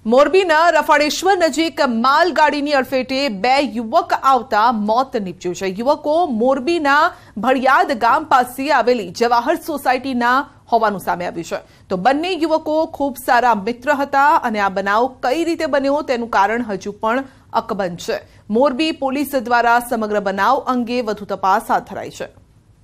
મોરબીના રફાળેશ્વર નજીક માલગાડીની અડફેટે 2 યુવક આવતા મોત નીપજ્યું છે। યુવકો મોરબીના ભડિયાદ ગામ પાસે આવેલી જવાહર સોસાયટીના હોવાનું સામે આવ્યું છે। તો બંને યુવકો ખૂબ સારા મિત્ર હતા અને આ બનાવ કઈ રીતે બન્યો તેનું કારણ હજુ પણ અકબંધ છે। મોરબી પોલીસ દ્વારા સમગ્ર બનાવ અંગે વધુ તપાસ હાથ ધરાઈ છે।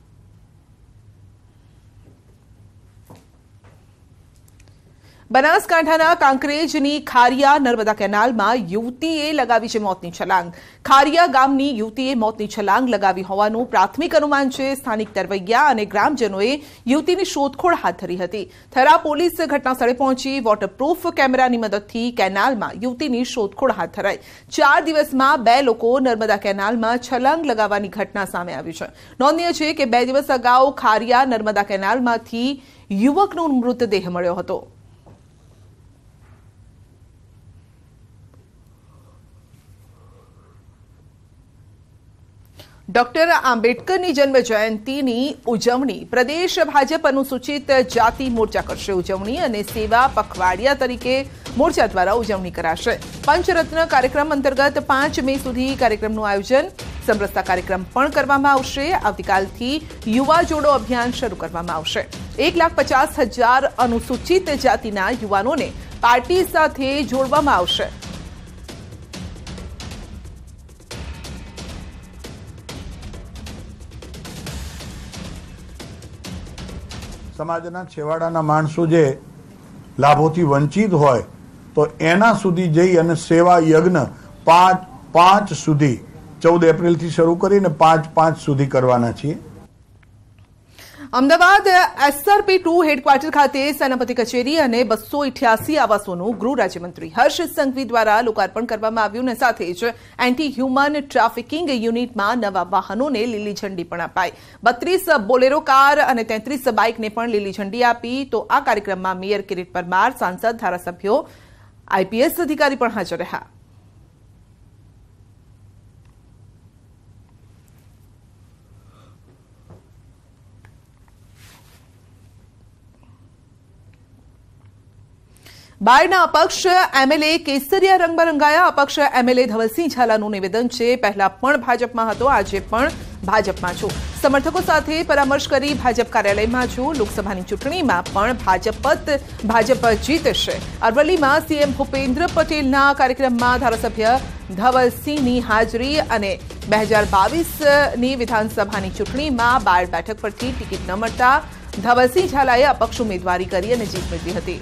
બનાસકાંઠાના કાંકરેજની ખારિયા નર્મદા કેનાલમાં યુવતીએ લગાવી છે મોતની છલાંગ। ખારિયા ગામની યુવતીએ મોતની છલાંગ લગાવી હોવાનું પ્રાથમિક અનુમાન છે। સ્થાનિક તરવૈયા અને ગ્રામજનોએ યુવતીની શોધખોળ હાથ ધરી હતી। થરા પોલીસ ઘટનાસ્થળે પહોંચી વોટરપ્રૂફ કેમેરાની મદદથી કેનાલમાં યુવતીની શોધખોળ હાથ ધરાઈ। 4 દિવસમાં 2 લોકો નર્મદા કેનાલમાં છલાંગ લગાવવાની ઘટના સામે આવી છે। નોંધનીય છે કે 2 દિવસ અગાઉ ખારિયા નર્મદા કેનાલમાંથી યુવકનો મૃતદેહ મળ્યો હતો। ડોક્ટર આંબેડકરની જન્મ જયંતિની ઉજવણી પ્રદેશ ભાજપ અનુસૂચિત જાતિ મોરચા કરશે। ઉજવણી અને સેવા પખવાડિયા તરીકે મોરચા દ્વારા ઉજવણી કરાશે। પંચરત્ન કાર્યક્રમ અંતર્ગત 5 મે સુધી કાર્યક્રમનું આયોજન સમરસતા કાર્યક્રમ પણ કરવામાં આવશે। આવતીકાલથી યુવા જોડો અભિયાન શરૂ કરવામાં આવશે। 1,50,000 અનુસૂચિત જાતિના યુવાનોને પાર્ટી સાથે જોડવામાં આવશે। સમાજના છેવાડાના માણસો જે લાભોથી વંચિત હોય તો એના સુધી જઈ અને સેવા યજ્ઞ 5 સુધી 14 એપ્રિલથી શરૂ કરીને 5 સુધી કરવાના છીએ। અમદાવાદ SRP2 હેડક્વાર્ટર ખાતે સેનાપતિ કચેરી અને 288 આવાસોનું ગૃહ રાજ્યમંત્રી હર્ષ સંઘવી દ્વારા લોકાર્પણ કરવામાં આવ્યું અને સાથે જ એન્ટી હ્યુમન ટ્રાફિકિંગ યુનિટમાં નવા વાહનોને લીલી ઝંડી પણ અપાઈ। 32 બોલેરો કાર અને 33 બાઇકને પણ લીલી ઝંડી આપી। તો આ કાર્યક્રમમાં મેયર કિરીટ પરમાર, સાંસદ, ધારાસભ્યો, IPS અધિકારી પણ હાજર રહ્યા। બાયડના અપક્ષ MLA કેસરિયા રંગમાં રંગાયા। અપક્ષ MLA ધવલસિંહ ઝાલાનું નિવેદન છે, પહેલા પણ ભાજપમાં હતો, આજે પણ ભાજપમાં છું, સમર્થકો સાથે પરામર્શ કરી ભાજપ કાર્યાલયમાં છું, લોકસભાની ચૂંટણીમાં પણ ભાજપ જીતશે। અરવલ્લીમાં CM ભૂપેન્દ્ર પટેલના કાર્યક્રમમાં ધારાસભ્ય ધવલસિંહની હાજરી અને 2022ની વિધાનસભાની ચૂંટણીમાં બાયડ બેઠક પરથી ટિકિટ ન મળતા ધવલસિંહ ઝાલાએ અપક્ષ ઉમેદવારી કરી અને જીત મેળવી હતી।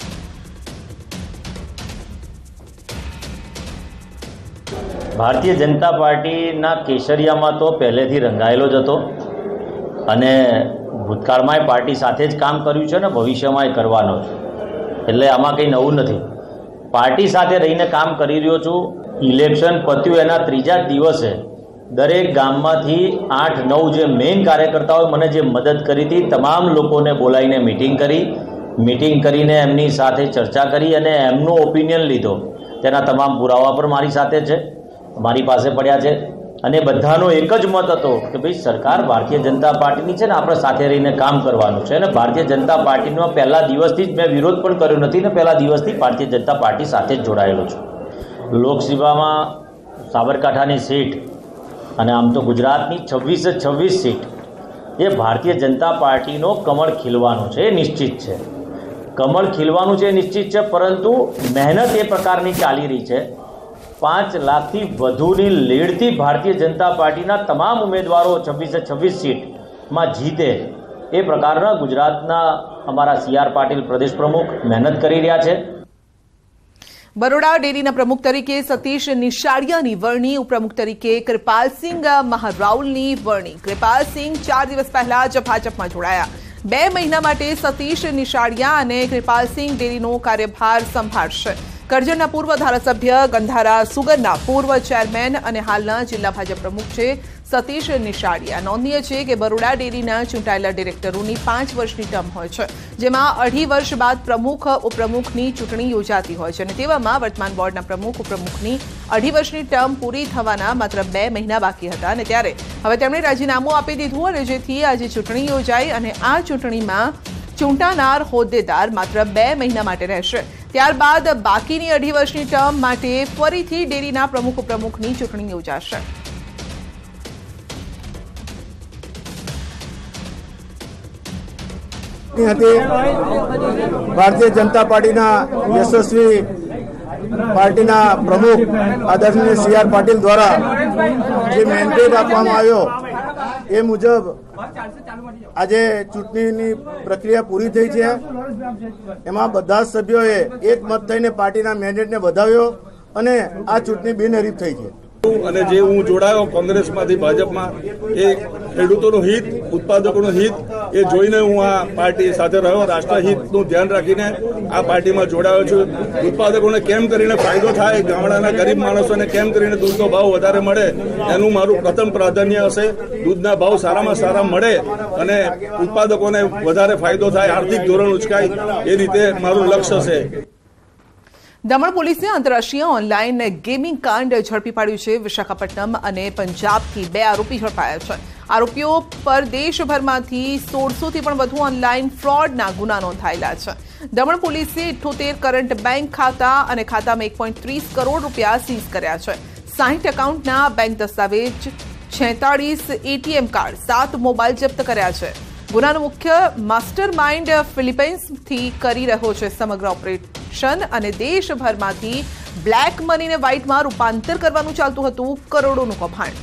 ભારતીય જનતા પાર્ટીના કેસરિયામાં તો પહેલેથી રંગાયેલો જ હતો અને ભૂતકાળમાં પાર્ટી સાથે જ કામ કર્યું છે ને ભવિષ્યમાં કરવાનો છે, એટલે આમાં કંઈ નવું નથી। પાર્ટી સાથે રહીને કામ કરી રહ્યો છું। ઇલેક્શન પત્યું એના 3જા દિવસે દરેક ગામમાંથી 8-9 જે મેઇન કાર્યકર્તાઓએ મને જે મદદ કરી હતી તમામ લોકોને બોલાવીને મિટિંગ કરીને એમની સાથે ચર્ચા કરી અને એમનો ઓપિનિયન લીધો। તેના તમામ પુરાવા પર મારી સાથે છે, મારી પાસે પડ્યા છે અને બધાનો એક જ મત હતો કે ભાઈ સરકાર ભારતીય જનતા પાર્ટીની છે ને આપણે સાથે રહીને કામ કરવાનું છે। અને ભારતીય જનતા પાર્ટીનો પહેલા દિવસથી જ મેં વિરોધ પણ કર્યો નથી ને પહેલા દિવસથી ભારતીય જનતા પાર્ટી સાથે જ જોડાયેલો છું। લોકસભામાં સાબરકાંઠાની સીટ અને આમ તો ગુજરાતની 26 સીટ એ ભારતીય જનતા પાર્ટીનો કમળ ખીલવાનું છે, એ નિશ્ચિત છે। કમળ ખીલવાનું છે એ નિશ્ચિત છે, પરંતુ મહેનત એ પ્રકારની ચાલી રહી છે। 5 લાખથી વધુની લીડથી ભારતીય જનતા પાર્ટીના તમામ ઉમેદવારો 26 સીટમાં જીતે એ પ્રકારના ગુજરાતના અમારા CR પાટીલ પ્રદેશ પ્રમુખ મહેનત કરી રહ્યા છે। બરોડા ડેરીના પ્રમુખ તરીકે સતીશ નિશાળિયાની વરણી, ઉપપ્રમુખ તરીકે કૃપાલસિંહ મહારાઉલની વરણી। કૃપાલસિંહ 4 દિવસ પહેલા જ ભાજપમાં જોડાયા। 2 મહિના માટે સતીશ નિશાળિયા અને કૃપાલસિંહ ડેરીનો કાર્યભાર સંભાળશે। કરજણના પૂર્વ ધારાસભ્ય ગંધારા સુગરના પૂર્વ ચેરમેન અને હાલના જિલ્લા ભાજપ પ્રમુખ છે સતીશ નિશાળિયા। નોંધનીય છે કે બરોડા ડેરીના ચૂંટાયેલા ડિરેક્ટરોની 5 વર્ષની ટર્મ હોય છે, જેમાં 2.5 વર્ષ બાદ પ્રમુખ ઉપપ્રમુખની ચૂંટણી યોજાતી હોય છે અને તેવામાં વર્તમાન બોર્ડના પ્રમુખ ઉપપ્રમુખની 2.5 વર્ષની ટર્મ પૂરી થવાના માત્ર 2 મહિના બાકી હતા અને ત્યારે હવે તેમણે રાજીનામું આપી દીધું અને જેથી આજે ચૂંટણી યોજાઈ અને આ ચૂંટણીમાં ચૂંટાનાર હોદ્દેદાર માત્ર 2 મહિના માટે રહેશે। ત્યારબાદ બાકીની 2.5 વર્ષની ટર્મ માટે ફરીથી ડેરીના પ્રમુખની ચૂંટણી યોજાશે. ભારતીય જનતા પાર્ટીના યશસ્વી પાર્ટીના પ્રમુખ આદરણીય CR પાટીલ દ્વારા જે મેન્ડેટ આપવામાં આવ્યો એ મુજબ આજે ચૂંટણીની પ્રક્રિયા પૂરી થઈ છે. એમાં બધા જ સભ્યોએ એક મત થઈને પાર્ટીના મેન્ડેટને વધાવ્યો અને આ ચૂંટણી બિનહરીફ થઈ છે. અને જે હું જોડાયો કોંગ્રેસમાંથી ભાજપમાં એ ખેડૂતોનું હિત, ઉત્પાદકોનું હિત એ જોઈને હું આ પાર્ટી સાથે રહ્યો. રાષ્ટ્રહિતનું ધ્યાન રાખીને આ પાર્ટીમાં જોડાયો છું. ઉત્પાદકોને કેમ કરીને ફાયદો થાય, ગામડાના ગરીબ માણસોને કેમ કરીને દૂધનો ભાવ વધારે મળે એનું મારું પ્રથમ પ્રાધાન્ય હશે. દૂધના ભાવ સારામાં સારા મળે અને ઉત્પાદકોને વધારે ફાયદો થાય, આર્થિક ધોરણ ઉચકાય એ રીતે મારું લક્ષ્ય છે. દમણ પોલીસે આંતરરાષ્ટ્રીય ઓનલાઈન ગેમિંગ કાંડ ઝડપી પાડ્યું છે. વિશાખાપટ્ટનમ અને પંજાબથી 2 આરોપી ઝડપાયા છે. આરોપીઓ પર દેશભરમાંથી 1600થી પણ વધુ ઓનલાઈન ફ્રોડના ગુના નોંધાયેલા છે. દમણ પોલીસે 78 કરંટ બેંક ખાતા અને ખાતામાં 1.30 કરોડ રૂપિયા સીઝ કર્યા છે. 60 એકાઉન્ટના બેંક દસ્તાવેજ, 46 ATM કાર્ડ, 7 મોબાઈલ જપ્ત કર્યા છે. ગુનાનો મુખ્ય માસ્ટર માઇન્ડ ફિલિપાઇન્સથી કરી રહ્યો છે સમગ્ર ઓપરેશન અને દેશભરમાંથી બ્લેક મનીને વ્હાઇટમાં રૂપાંતર કરવાનું ચાલતું હતું. કરોડોનું કૌભાંડ.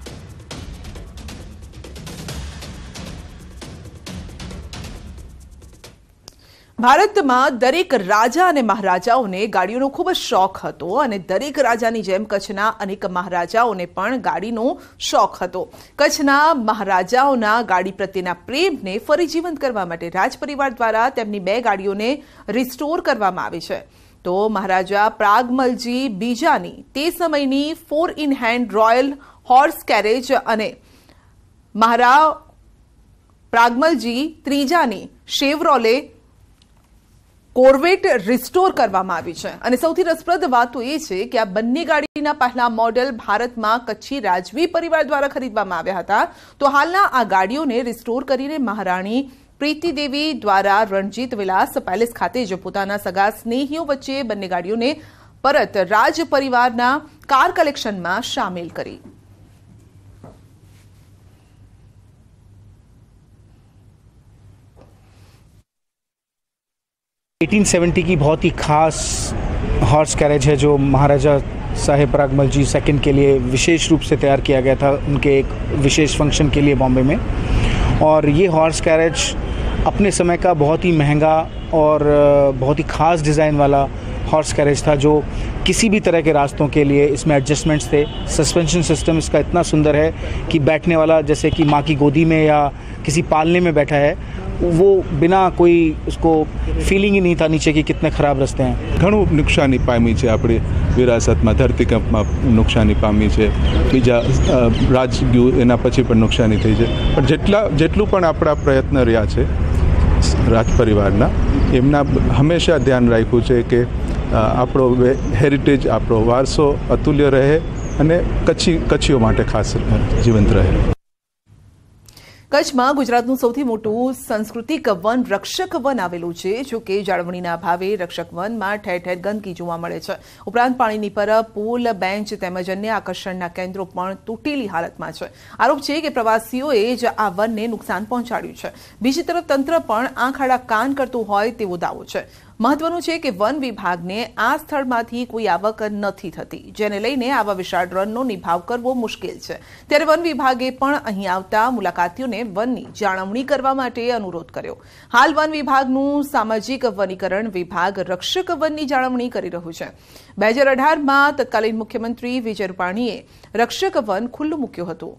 ભારતમાં દરેક રાજા અને મહારાજાઓને ગાડીઓનો ખૂબ જ શોખ હતો અને દરેક રાજાની જેમ કચ્છના અનેક મહારાજાઓને પણ ગાડીનો શોખ હતો. કચ્છના મહારાજાઓના ગાડી પ્રત્યેના પ્રેમને ફરી જીવંત કરવા માટે રાજપરિવાર દ્વારા તેમની 2 ગાડીઓને રિસ્ટોર કરવામાં આવી છે. તો મહારાજા પ્રાગમલજી બીજાની તે સમયની 4 in hand royal horse carriage અને મહારાજ પ્રાગમલજી ત્રીજાની શેવરોલે કોર્વેટ રિસ્ટોર કરવામાં આવી છે. અને સૌથી રસપ્રદ વાત તો એ છે કે આ બંને ગાડીના પહેલા મોડેલ ભારતમાં કચ્છી રાજવી પરિવાર દ્વારા ખરીદવામાં આવ્યા હતા. તો હાલના આ ગાડીઓને રિસ્ટોર કરીને મહારાણી પ્રીતિદેવી દ્વારા રણજીત વિલાસ પેલેસ ખાતે જ પોતાના સગા સ્નેહીઓ વચ્ચે બંને ગાડીઓને પરત રાજ પરિવારના કાર કલેક્શનમાં સામેલ કરી. (1870) की बहुत ही खास हॉर्स कैरेज है जो महाराजा साहेब प्रागमल जी सेकंड के लिए विशेष रूप से तैयार किया गया था उनके एक विशेष फंक्शन के लिए बॉम्बे में. और ये हॉर्स कैरेज अपने समय का बहुत ही महंगा और बहुत ही ख़ास डिज़ाइन वाला हॉर्स कैरेज था जो किसी भी तरह के रास्तों के लिए इसमें एडजस्टमेंट्स थे. सस्पेंशन सिस्टम इसका इतना सुंदर है कि बैठने वाला जैसे कि माँ की गोदी में या किसी पालने में बैठा है वो बिना कोई उसको फीलिंग ही नहीं था नीचे की कितने खराब रस्ते हैं. ઘણું નુકસાની પામી છે આપણી વિરાસતમાં, ધરતીકંપમાં નુકસાની પામી છે, બીજા રાજ્યો એના પછી પણ નુકસાની થઈ છે. પણ જેટલું પણ આપણા પ્રયત્ન રહ્યા છે રાજ પરિવારના, એમના હંમેશા ધ્યાન રાખ્યું છે કે આપણો હેરિટેજ, આપણો વારસો અતુલ્ય રહે અને કચ્છીઓ માટે ખાસ જીવંત રહે. કચ્છમાં ગુજરાતનું સૌથી મોટું સાંસ્કૃતિક વન રક્ષક વન આવેલું છે. જો કે જાળવણીના અભાવે રક્ષક વનમાં ઠેર ઠેર ગંદકી જોવા મળે છે. ઉપરાંત પાણીની પરબ, પુલ, બેન્ચ તેમજ અન્ય આકર્ષણના કેન્દ્રો પણ તૂટેલી હાલતમાં છે. આરોપ છે કે પ્રવાસીઓએ જ આ વનને નુકસાન પહોંચાડ્યું છે. બીજી તરફ તંત્ર પણ આંખ આડા કાન કરતું હોય તેવો દાવો છે. મહત્વનું છે કે વન વિભાગને આ સ્થળમાંથી કોઈ આવક નથી થતી, જેને લઈને આવા વિશાળ રનનો નિભાવ કરવો મુશ્કેલ છે. ત્યારે વન વિભાગે પણ અહીં આવતા મુલાકાતીઓને વનની જાળવણી કરવા માટે અનુરોધ કર્યો. હાલ વન વિભાગનું સામાજિક વનીકરણ વિભાગ રક્ષક વનની જાળવણી કરી રહ્યું છે. 2018માં તત્કાલીન મુખ્યમંત્રી વિજય રૂપાણીએ રક્ષક વન ખુલ્લું મૂક્યું હતું.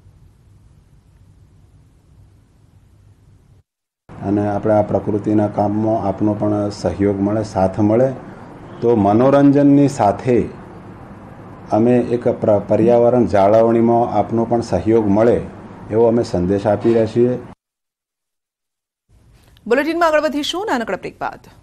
અને આપણે આ પ્રકૃતિના કામમાં આપનો પણ સહયોગ મળે, સાથ મળે, તો મનોરંજનની સાથે અમે એક પર્યાવરણ જાળવણીમાં આપનો પણ સહયોગ મળે એવો અમે સંદેશ આપી રહ્યા છીએ. બુલેટિનમાં આગળ વધીશું નાનકડા બ્રેક બાદ.